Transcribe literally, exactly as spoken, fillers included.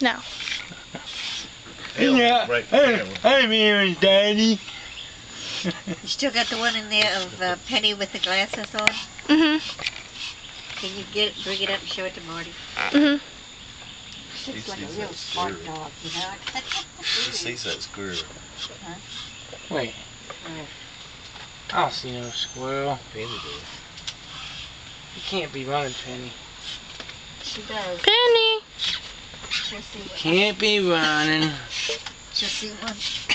No. Yeah, Right. hey, I'm here, Daddy. You still got the one in there of uh, Penny with the glasses on? Mhm. Can you get it, bring it up and show it to Marty? Mhm. She looks like a sees real that smart squirrel. dog, you know? She sees that squirrel. Huh? Wait, Right. I don't see no squirrel. Penny does. You can't be running, Penny. She does. Penny. She'll see one. Can't be running. She'll see one.